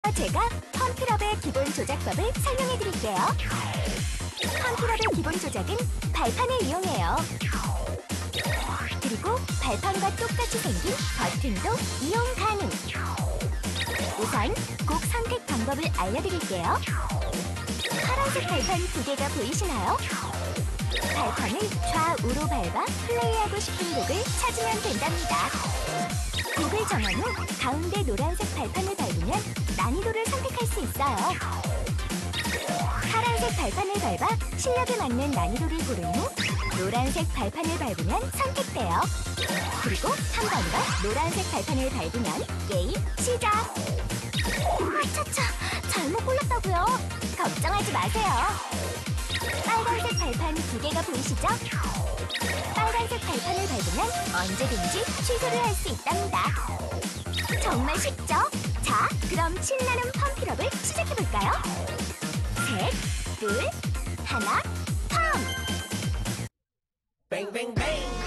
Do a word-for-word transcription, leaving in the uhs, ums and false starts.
제가 펌프럽의 기본 조작법을 설명해 드릴게요. 펌프럽의 기본 조작은 발판을 이용해요. 그리고 발판과 똑같이 생긴 버튼도 이용 가능. 우선 곡 선택 방법을 알려드릴게요. 파란색 발판 두 개가 보이시나요? 발판을 좌우로 밟아 플레이하고 싶은 곡을 찾으면 된답니다. 곡을 정한 후 가운데 노란색 발판을 밟으면 난이도를 선택할 수 있어요. 파란색 발판을 밟아 실력에 맞는 난이도를 고른 후 노란색 발판을 밟으면 선택돼요. 그리고 한 번 더 노란색 발판을 밟으면 게임 시작! 차차, 잘못 골랐다고요? 걱정하지 마세요. 빨간색 발판 두 개가 보이시죠? 빨간색 발판을 밟으면 언제든지 취소를 할 수 있답니다. 정말 쉽죠? 자, 그럼 신나는 펌프럽을 시작해볼까요? 셋, 둘, 하나, 펌! Bang, bang, bang.